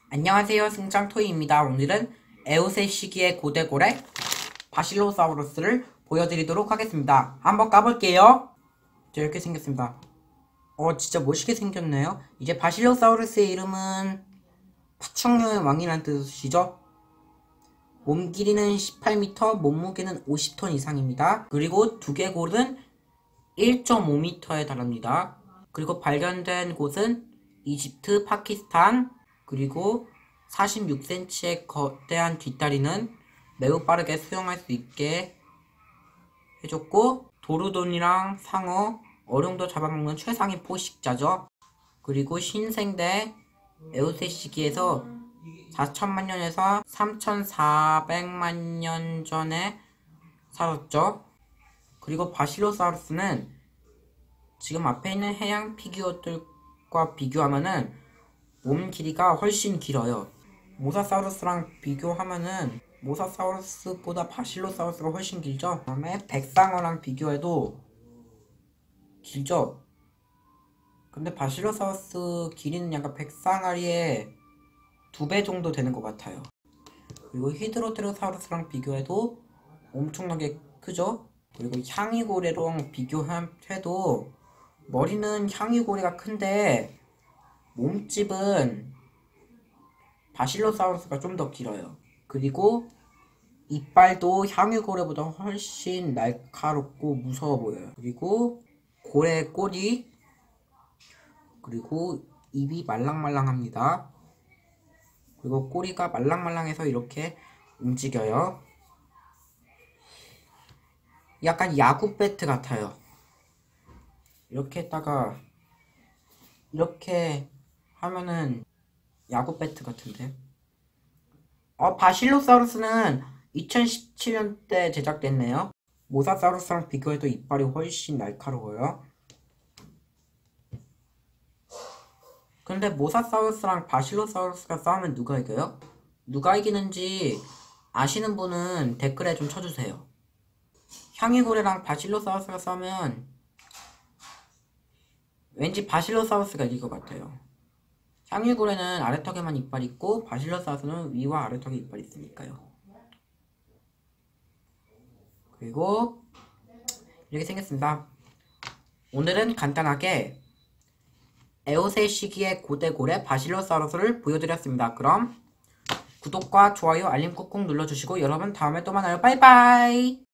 안녕하세요, 승장토이입니다. 오늘은 에오세 시기의 고대고래 바실로사우루스를 보여드리도록 하겠습니다. 한번 까볼게요. 이렇게 생겼습니다. 진짜 멋있게 생겼네요. 이제 바실로사우루스의 이름은 파충류의 왕이라는 뜻이죠. 몸 길이는 18m, 몸무게는 50톤 이상입니다. 그리고 두개골은 1.5m에 달합니다. 그리고 발견된 곳은 이집트, 파키스탄, 그리고 46cm의 거대한 뒷다리는 매우 빠르게 수영할 수 있게 해줬고, 도루돈이랑 상어, 어룡도 잡아먹는 최상위 포식자죠. 그리고 신생대 에오세 시기에서 4천만 년에서 3,400만 년 전에 살았죠. 그리고 바실로사우루스는 지금 앞에 있는 해양 피규어들과 비교하면은 몸 길이가 훨씬 길어요. 모사사우루스랑 비교하면은 모사사우루스보다 바실로사우루스가 훨씬 길죠. 그다음에 백상어랑 비교해도 길죠. 근데 바실로사우루스 길이는 약간 백상아리의 2배 정도 되는 것 같아요. 그리고 히드로테로사우루스랑 비교해도 엄청나게 크죠. 그리고 향이고래랑 비교해도 머리는 향이고래가 큰데 몸집은 바실로사우루스가 좀 더 길어요. 그리고 이빨도 향유고래보다 훨씬 날카롭고 무서워 보여요. 그리고 고래 꼬리, 그리고 입이 말랑말랑합니다. 그리고 꼬리가 말랑말랑해서 이렇게 움직여요. 약간 야구 배트 같아요. 이렇게 했다가 이렇게 하면은 야구 배트 같은데. 바실로사우루스는 2017년대 제작됐네요. 모사사우루스랑 비교해도 이빨이 훨씬 날카로워요. 근데 모사사우루스랑 바실로사우루스가 싸우면 누가 이겨요? 누가 이기는지 아시는 분은 댓글에 좀 쳐주세요. 향이고래랑 바실로사우루스가 싸우면 왠지 바실로사우루스가 이길 것 같아요. 향유고래는 아래턱에만 이빨이 있고 바실로사우루스는 위와 아래턱에 이빨이 있으니까요. 그리고 이렇게 생겼습니다. 오늘은 간단하게 에오세 시기의 고대고래 바실로사우루스를 보여드렸습니다. 그럼 구독과 좋아요, 알림 꾹꾹 눌러주시고 여러분 다음에 또 만나요. 빠이빠이.